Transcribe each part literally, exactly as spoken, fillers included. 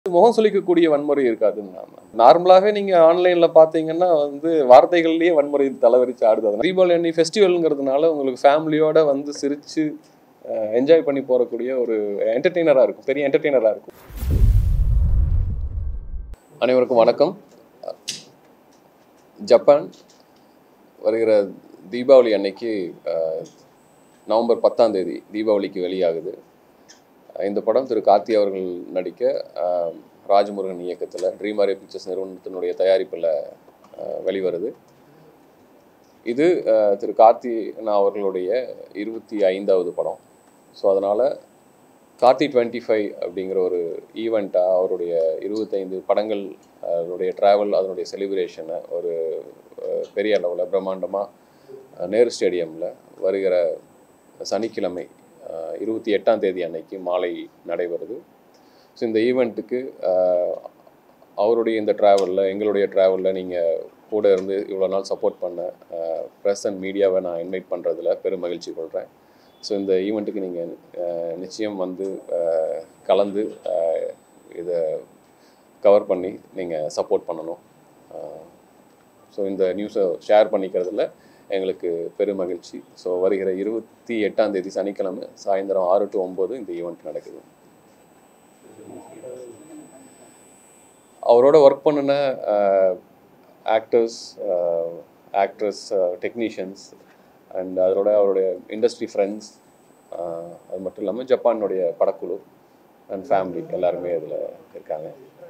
முகம் சுளிக்கக்கூடிய வன்முறை இருக்காதுன்னு நார்மலாகவே நீங்கள் ஆன்லைனில் பார்த்தீங்கன்னா வந்து வார்த்தைகள்லேயே வன்முறை தலைவரிச்சு ஆடுது. தீபாவளி அன்னி ஃபெஸ்டிவலுங்கிறதுனால உங்களுக்கு ஃபேமிலியோடு வந்து சிரித்து என்ஜாய் பண்ணி போகக்கூடிய ஒரு என்டர்டெய்னராக இருக்கும், பெரிய என்டர்டெய்னராக இருக்கும். அனைவருக்கும் வணக்கம். ஜப்பான் வருகிற தீபாவளி அன்னைக்கு நவம்பர் பத்தாம் தேதி தீபாவளிக்கு வெளியாகுது. இந்த படம் திரு கார்த்தி அவர்கள் நடிக்க ராஜமுருகன் இயக்கத்தில் ட்ரீமாரே பிக்சர்ஸ் நிறுவனத்தினுடைய தயாரிப்பில் வெளிவருது. இது திரு கார்த்தி அவர்களுடைய இருபத்தி ஐந்தாவது படம். ஸோ அதனால் கார்த்தி டுவெண்ட்டி ஃபைவ் அப்படிங்கிற ஒரு ஈவெண்ட்டாக அவருடைய இருபத்தைந்து படங்கள் அதனுடைய ட்ராவல் அதனுடைய செலிப்ரேஷனை ஒரு பெரிய அளவில் பிரம்மாண்டமாக நேரு ஸ்டேடியமில் வருகிற சனிக்கிழமை இருபத்தி எட்டாம் தேதி அன்னைக்கு மாலை நடைபெறுது. ஸோ இந்த ஈவெண்ட்டுக்கு அவருடைய இந்த ட்ராவலில் எங்களுடைய ட்ராவலில் நீங்கள் கூட இருந்து இவ்வளோ நாள் சப்போர்ட் பண்ண ப்ரெஸ் அண்ட் மீடியாவை நான் இன்வைட் பண்ணுறதுல பெரும் மகிழ்ச்சி கொள்கிறேன். ஸோ இந்த ஈவெண்ட்டுக்கு நீங்கள் நிச்சயம் வந்து கலந்து இதை கவர் பண்ணி நீங்கள் சப்போர்ட் பண்ணணும். ஸோ இந்த நியூஸை ஷேர் பண்ணிக்கிறதுல எங்களுக்கு பெரும் மகிழ்ச்சி. ஸோ வருகிற இருபத்தி எட்டாம் தேதி சனிக்கிழமை சாயந்தரம் ஆறு டு ஒம்பது இந்த ஈவெண்ட் நடக்குது. அவரோட ஒர்க் பண்ணின ஆக்டர்ஸ் ஆக்ட்ரஸ் டெக்னீஷியன்ஸ் அண்ட் அதோட அவருடைய இண்டஸ்ட்ரி ஃப்ரெண்ட்ஸ், அது மட்டும் இல்லாமல் ஜப்பானுடைய படக்குழு அண்ட் ஃபேமிலி எல்லாருமே இதில் இருக்காங்க.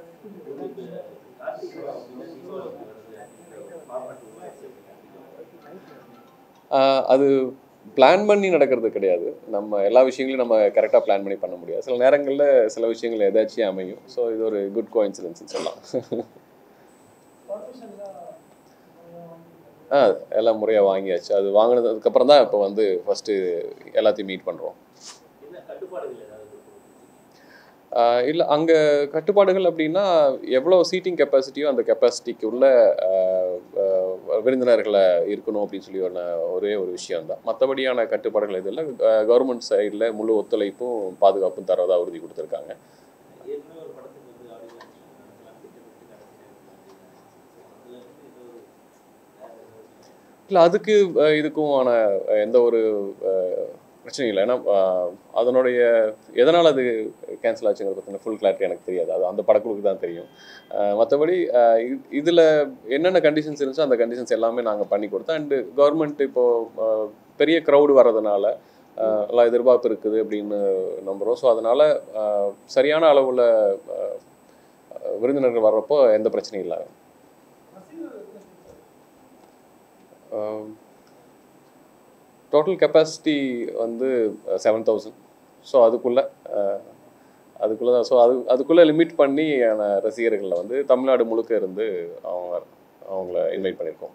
அது பிளான் பண்ணி நடக்கிறது கிடையாது. நம்ம எல்லா விஷயங்களையும் நம்ம கரெக்டாக பிளான் பண்ணி பண்ண முடியாது. சில நேரங்களில் சில விஷயங்கள் ஏதாச்சும் அமையும். ஸோ இது ஒரு குட் கோஇன்சிடென்ஸ்னு சொல்லலாம். ஆ எல்லாம் முறையாக வாங்கியாச்சு. அது வாங்கினதுக்கப்புறம் தான் இப்போ வந்து ஃபஸ்ட்டு எல்லாத்தையும் மீட் பண்ணுறோம். இல்லை, அங்கே கட்டுப்பாடுகள் அப்படின்னா எவ்வளோ சீட்டிங் கெப்பாசிட்டியோ அந்த கெப்பாசிட்டிக்கு உள்ள விருந்தினர்களை இருக்கணும் அப்படின்னு சொல்லி ஒரு ஒரே ஒரு விஷயம்தான். மற்றபடியான கட்டுப்பாடுகள் எதுவும் இல்லை. கவர்மெண்ட் சைடில் முழு ஒத்துழைப்பும் பாதுகாப்பும் தரதா உறுதி கொடுத்துருக்காங்க. இல்லை, அதுக்கு இதுக்குமான எந்த ஒரு பிரச்சனை இல்லை. ஏன்னா அதனுடைய எதனால் அது கேன்சல் ஆச்சுங்கிறத பற்றின ஃபுல் கிளாரிட்டி எனக்கு தெரியாது. அது அந்த படக்குழுக்கு தான் தெரியும். மற்றபடி இதில் என்னென்ன கண்டிஷன்ஸ் இருந்துச்சோ அந்த கண்டிஷன்ஸ் எல்லாமே நாங்கள் பண்ணி கொடுத்தோம். அண்டு கவர்மெண்ட் இப்போது பெரிய க்ரௌடு வர்றதுனால எல்லாம் எதிர்பார்ப்பு இருக்குது அப்படின்னு நம்புகிறோம். ஸோ அதனால் சரியான அளவில் விருந்தினர்கள் வர்றப்போ எந்த பிரச்சனையும் இல்லை. டோட்டல் கெப்பாசிட்டி வந்து செவன் தௌசண்ட். ஸோ அதுக்குள்ளே அதுக்குள்ளே தான் ஸோ அது அதுக்குள்ளே லிமிட் பண்ணி ரசிகர்களில் வந்து தமிழ்நாடு முழுக்க இருந்து அவங்க அவங்கள இன்வைட் பண்ணியிருக்கோம்.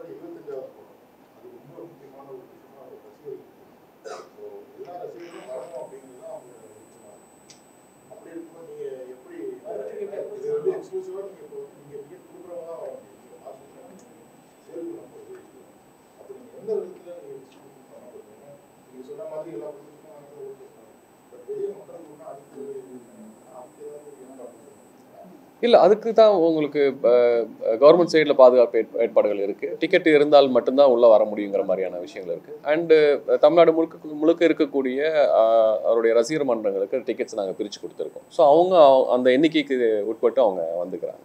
இல்லை, அதுக்கு தான் உங்களுக்கு கவர்மெண்ட் சைடில் பாதுகாப்பு ஏற்பாடுகள் இருக்குது. டிக்கெட் இருந்தால் மட்டும்தான் உள்ளே வர முடியுங்கிற மாதிரியான விஷயங்கள் இருக்குது. அண்டு தமிழ்நாடு முழுக்க முழுக்க இருக்கக்கூடிய அவருடைய ரசிகர் மன்றங்களுக்கு டிக்கெட்ஸ் நாங்கள் பிரித்து கொடுத்துருக்கோம். ஸோ அவங்க அந்த எண்ணிக்கைக்கு உட்பட்டு அவங்க வந்துக்கிறாங்க.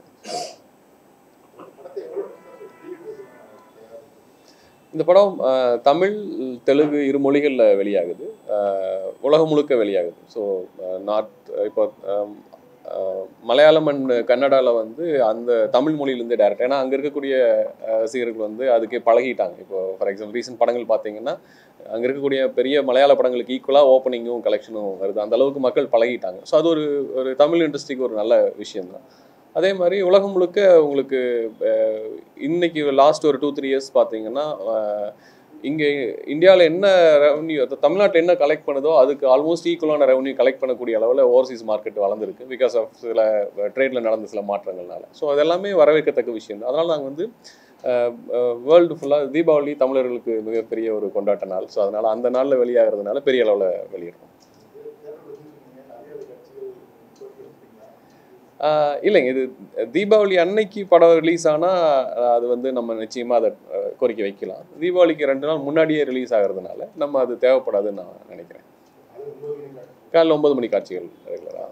இந்த படம் தமிழ் தெலுங்கு இரு மொழிகளில் வெளியாகுது, உலகம் முழுக்க வெளியாகுது. ஸோ நார்த் இப்போ மலையாளம் அண்ட் கன்னடாவில் வந்து அந்த தமிழ் மொழியிலேருந்து டேரக்ட், ஏன்னா அங்கே இருக்கக்கூடிய ரசிகர்கள் வந்து அதுக்கே பழகிட்டாங்க. இப்போ ஃபார் எக்ஸாம்பிள் ரீசெண்ட் படங்கள் பார்த்தீங்கன்னா அங்கே இருக்கக்கூடிய பெரிய மலையாள படங்களுக்கு ஈக்குவலாக ஓப்பனிங்கும் கலெக்ஷனும் வருது. அந்த அளவுக்கு மக்கள் பழகிட்டாங்க. ஸோ அது ஒரு ஒரு தமிழ் இண்டஸ்ட்ரிக்கு ஒரு நல்ல விஷயம்தான். அதே மாதிரி உலகம் முழுக்க உங்களுக்கு இன்னைக்கு லாஸ்ட் ஒரு டூ த்ரீ இயர்ஸ் பார்த்தீங்கன்னா இங்கே இந்தியாவில் என்ன ரெவன்யூ தமிழ்நாட்டில் என்ன கலெக்ட் பண்ணுதோ அதுக்கு ஆல்மோஸ்ட் ஈக்குவலான ரெவன்யூ கலெக்ட் பண்ணக்கூடிய அளவில் ஓவர்சீஸ் மார்க்கெட் வளர்ந்துருக்கு, பிகாஸ் ஆஃப் சில ட்ரேடில் நடந்த சில மாற்றங்கள்னால. ஸோ அதெல்லாமே வரவேற்கத்தக்க விஷயம். அதனால் நாங்கள் வந்து வேர்ல்டு ஃபுல்லாக தீபாவளி தமிழர்களுக்கு மிகப்பெரிய ஒரு கொண்டாட்ட நாள். ஸோ அதனால் அந்த நாளில் வெளியாகிறதுனால பெரிய அளவில் வெளியிடுறோம். இல்லைங்க, இது தீபாவளி அன்னைக்கு படம் ரிலீஸ் ஆனால் அது வந்து நம்ம நிச்சயமாக அதை கோரிக்கை வைக்கலாம். தீபாவளிக்கு ரெண்டு நாள் முன்னாடியே ரிலீஸ் ஆகிறதுனால நம்ம அது தேவைப்படாதுன்னு நான் நினைக்கிறேன். காலையில் ஒன்பது மணி காட்சிகள் ரெகுலராக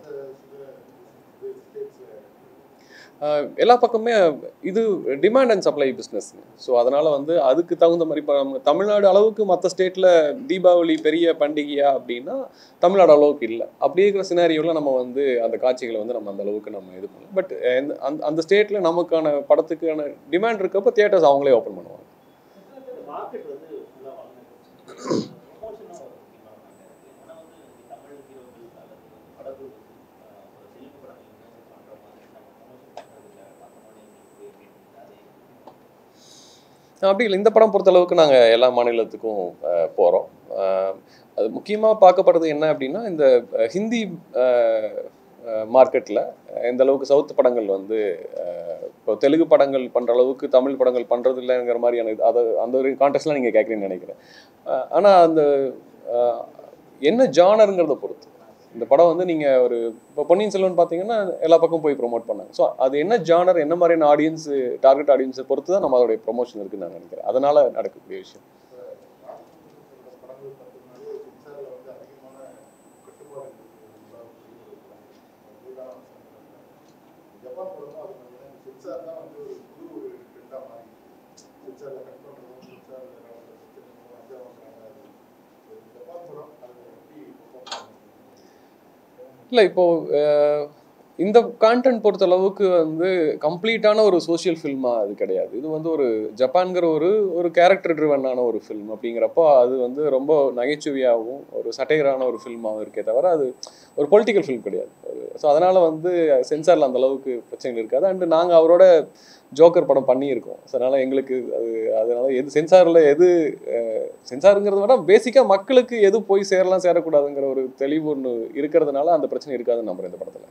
எல்லா பக்கமே இது demand and supply business. So அதனால் வந்து அதுக்கு தகுந்த மாதிரி இப்போ நம்ம தமிழ்நாடு அளவுக்கு மற்ற ஸ்டேட்டில் தீபாவளி பெரிய பண்டிகையா அப்படின்னா தமிழ்நாடு அளவுக்கு இல்லை. அப்படி இருக்கிற சினாரியோவில் நம்ம வந்து அந்த காட்சிகளை வந்து நம்ம அந்த அளவுக்கு நம்ம இது பண்ணலாம். பட் அந்த அந்த ஸ்டேட்டில் நமக்கான படத்துக்கான டிமாண்ட் இருக்கப்போ தியேட்டர்ஸ் அவங்களே ஓப்பன் பண்ணுவாங்க. அப்படி இல்லை, இந்த படம் பொறுத்தளவுக்கு நாங்கள் எல்லா மாநிலத்துக்கும் போகிறோம். அது முக்கியமாக பார்க்கப்படுறது என்ன அப்படின்னா, இந்த ஹிந்தி மார்க்கெட்டில் எந்த அளவுக்கு சவுத் படங்கள் வந்து இப்போ தெலுங்கு படங்கள் பண்ணுற அளவுக்கு தமிழ் படங்கள் பண்ணுறது இல்லைங்கிற மாதிரியான இது அதை அந்த ஒரு கான்டெக்ட்லாம் நீங்கள் கேட்குறீங்கன்னு நினைக்கிறேன். ஆனால் அந்த என்ன ஜானருங்கிறத பொறுத்து இந்த படம் வந்து நீங்கள் ஒரு இப்போ பொன்னியின் செல்வன் பார்த்தீங்கன்னா எல்லா பக்கம் போய் ப்ரொமோட் பண்ணாங்க. ஸோ அது என்ன ஜானர், என்ன மாதிரியான ஆடியன்ஸு, டார்கெட் ஆடியன்ஸை பொறுத்து தான் நம்ம அதோடைய ப்ரொமோஷன் இருக்குன்னு நான் நினைக்கிறேன். அதனால் நடக்கக்கூடிய விஷயம். இல்லை, இப்போது இந்த கான்டென்ட் பொறுத்தளவுக்கு வந்து கம்ப்ளீட்டான ஒரு சோஷியல் ஃபில்மாக அது கிடையாது. இது வந்து ஒரு ஜப்பான்கிற ஒரு ஒரு கேரக்டர் ட்ரிவனான ஒரு ஃபில்ம் அப்படிங்கிறப்போ அது வந்து ரொம்ப நகைச்சுவையாகவும் ஒரு சட்டையரான ஒரு ஃபில்மாகவும் இருக்கே தவிர அது ஒரு பொலிட்டிக்கல் ஃபில்ம் கிடையாது. ஸோ அதனால் வந்து சென்சாரில் அந்தளவுக்கு பிரச்சனைகள் இருக்காது. அண்டு நாங்கள் அவரோட ஜோக்கர் படம் பண்ணியிருக்கோம். ஸோ அதனால் எங்களுக்கு அது அதனால் எது சென்சாரில் எது சென்சாருங்கிறத விட பேசிக்காக மக்களுக்கு எது போய் சேரலாம் சேரக்கூடாதுங்கிற ஒரு தெளிவு ஒன்று இருக்கிறதுனால அந்த பிரச்சனை இருக்காதுன்னு நம்புகிறேன் இந்த படத்தில்.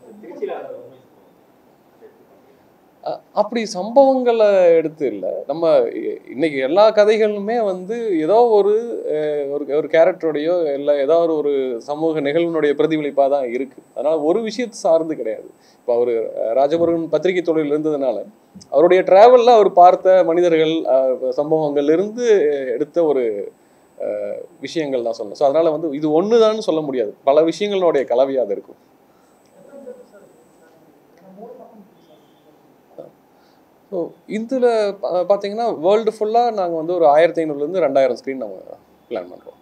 அப்படி சம்பவங்களை எடுத்து இல்லை, நம்ம இன்னைக்கு எல்லா கதைகளுமே வந்து ஏதோ ஒரு ஒரு கேரக்டருடையோ இல்லை ஏதோ ஒரு சமூக நிகழ்வினுடைய பிரதிபலிப்பாக தான் இருக்குது. அதனால் ஒரு விஷயத்தை சார்ந்து கிடையாது. இப்போ அவர் ராஜமுருகன் பத்திரிகை தொழில் இருந்ததுனால அவருடைய டிராவலில் அவர் பார்த்த மனிதர்கள் சம்பவங்கள்லேருந்து எடுத்த ஒரு விஷயங்கள் தான் சொல்லணும். ஸோ அதனால் வந்து இது ஒன்று தான் சொல்ல முடியாது, பல விஷயங்களுடைய கலவையாக அது இருக்கும். ஸோ இதில் பார்த்தீங்கன்னா வேர்ல்டு ஃபுல்லாக நாங்கள் வந்து ஒரு ஆயிரத்தி ஐநூறுலேருந்து ரெண்டாயிரம் ஸ்க்ரீன் நாங்கள் பிளான் பண்ணுறோம்.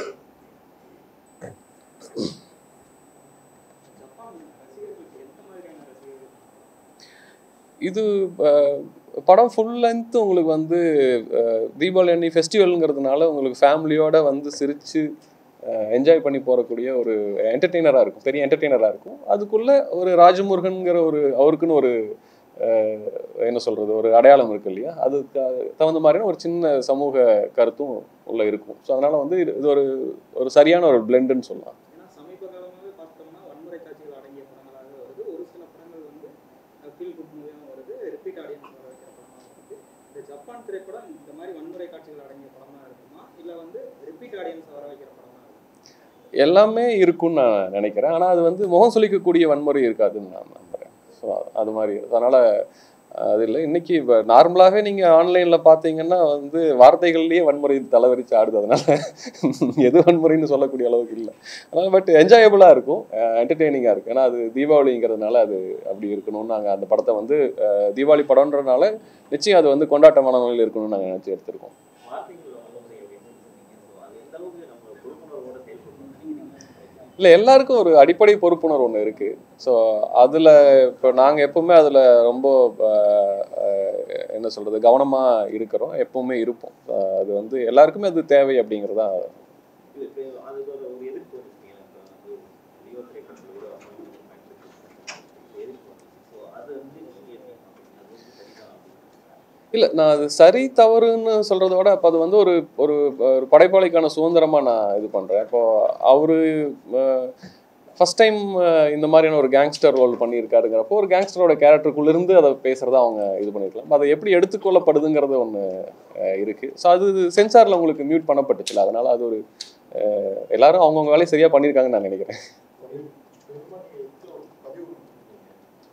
இது படம் ஃபுல் லென்த்து உங்களுக்கு வந்து தீபாவளி அன்னி ஃபெஸ்டிவலுங்கிறதுனால உங்களுக்கு ஃபேமிலியோடு வந்து சிரித்து என்ஜாய் பண்ணி போகக்கூடிய ஒரு என்டர்டெய்னராக இருக்கும், பெரிய என்டர்டெய்னராக இருக்கும். அதுக்குள்ளே ஒரு ராஜமுருகன்கிற ஒரு அவருக்குன்னு ஒரு என்ன சொல்கிறது ஒரு அடையாளம் இருக்குது இல்லையா, அதுக்கு தகுந்த மாதிரியான ஒரு சின்ன சமூக கருத்தும் உள்ளே இருக்கும். ஸோ அதனால் வந்து இது ஒரு ஒரு சரியான ஒரு பிளெண்டுன்னு சொல்லலாம். எல்லாமே இருக்குன்னு நான் நினைக்கிறேன். ஆனால் அது வந்து முகம் சொல்லிக்கக்கூடிய வன்முறை இருக்காதுன்னு நான் நம்புகிறேன். ஸோ அது மாதிரி அதனால் அது இல்லை. இன்றைக்கி இப்போ நார்மலாகவே நீங்கள் ஆன்லைனில் பார்த்தீங்கன்னா வந்து வார்த்தைகள்லேயே வன்முறை தலைவரிச்சு ஆடுது. அதனால் எது வன்முறைன்னு சொல்லக்கூடிய அளவுக்கு இல்லை. அதனால் பட் என்ஜாயபுளாக இருக்கும், என்டர்டெய்னிங்காக இருக்கும். ஏன்னா அது தீபாவளிங்கிறதுனால அது அப்படி இருக்கணும்னு நாங்கள் அந்த படத்தை வந்து தீபாவளி படம்ன்றனால நிச்சயம் அது வந்து கொண்டாட்டமான நிலையில் இருக்கணும்னு நாங்கள் நினச்சி எடுத்திருக்கோம். இல்லை, எல்லாருக்கும் ஒரு அடிப்படை பொறுப்புணர்வு ஒன்று இருக்குது. ஸோ அதில் இப்போ நாங்கள் எப்போவுமே அதில் ரொம்ப என்ன சொல்கிறது கவனமாக இருக்கிறோம், எப்போவுமே இருப்போம். அது வந்து எல்லாருக்குமே அது தேவை அப்படிங்கிறதா. இல்லை, நான் அது சரி தவறுன்னு சொல்கிறத விட அப்போ அது வந்து ஒரு ஒரு படைப்பாளிக்கான சுதந்திரமாக நான் இது பண்ணுறேன். இப்போது அவர் ஃபஸ்ட் டைம் இந்த மாதிரியான ஒரு கேங்ஸ்டர் ரோல் பண்ணியிருக்காருங்கிறப்போ ஒரு கேங்ஸ்டரோட கேரக்டருக்குள்ளேருந்து அதை பேசுகிறத அவங்க இது பண்ணியிருக்கலாம். அதை எப்படி எடுத்துக்கொள்ளப்படுதுங்கிறது ஒன்று இருக்குது. ஸோ அது சென்சாரில் உங்களுக்கு மியூட் பண்ணப்பட்டுச்சுல, அதனால் அது ஒரு எல்லாரும் அவங்கவுங்க வேலையை சரியாக பண்ணியிருக்காங்கன்னு நான் நினைக்கிறேன்.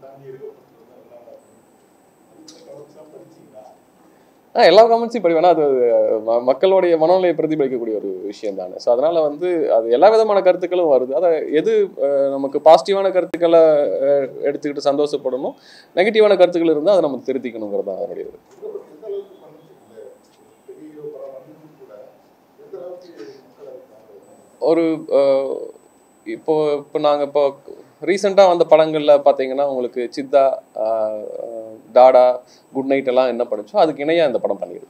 ஆ எல்லா கமெண்ட்ஸையும் படிவேன். அது மக்களுடைய மனநிலையை பிரதிபலிக்கக்கூடிய ஒரு விஷயம் தானே. ஸோ அதனால் வந்து அது எல்லா விதமான கருத்துக்களும் வருது. அதை எது நமக்கு பாசிட்டிவான கருத்துக்களை எடுத்துக்கிட்டு சந்தோஷப்படணும், நெகட்டிவான கருத்துக்கள் இருந்தால் அதை நம்ம திருத்திக்கணுங்கிறது தான் அதனுடைய இது. ஒரு இப்போ இப்போ நாங்கள் இப்போ ரீசெண்டாக வந்த படங்களில் பார்த்தீங்கன்னா உங்களுக்கு சித்தா, டாடா, குட் நைட் எல்லாம் என்ன பண்ணிச்சோ அதுக்கு இணையாக இந்த படம் பண்ணியிருக்கு.